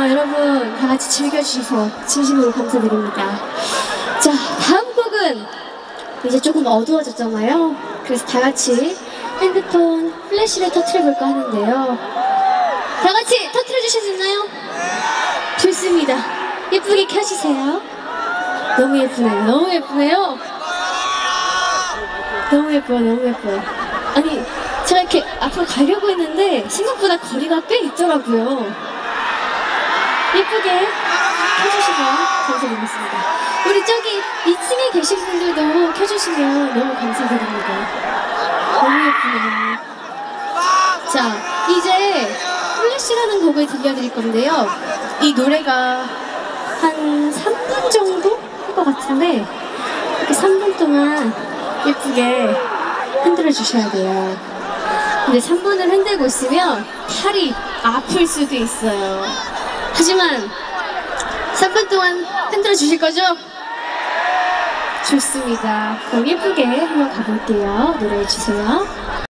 여러분 다 같이 즐겨주셔서 진심으로 감사드립니다. 자, 다음 곡은 이제 조금 어두워졌잖아요. 그래서 다 같이 핸드폰 플래시를 터트려볼까 하는데요. 다 같이 터트려주실 수 있나요? 좋습니다. 예쁘게 켜주세요. 너무 예쁘네요. 너무 예쁘네요. 너무 예뻐요. 너무 예뻐요. 아니, 제가 이렇게 앞으로 가려고 했는데 생각보다 거리가 꽤 있더라고요. 예쁘게 켜주시면 감사드리겠습니다. 우리 저기 2층에 계신 분들도 켜주시면 너무 감사드립니다. 너무 예쁘네요. 자, 이제 플래시라는 곡을 들려드릴 건데요. 이 노래가 한 3분 정도 할 것 같은데 이렇게 3분 동안 예쁘게 흔들어 주셔야 돼요. 근데 3분을 흔들고 있으면 팔이 아플 수도 있어요. 하지만 3분 동안 흔들어 주실 거죠? 좋습니다. 그럼 예쁘게 한번 가볼게요. 노래해 주세요.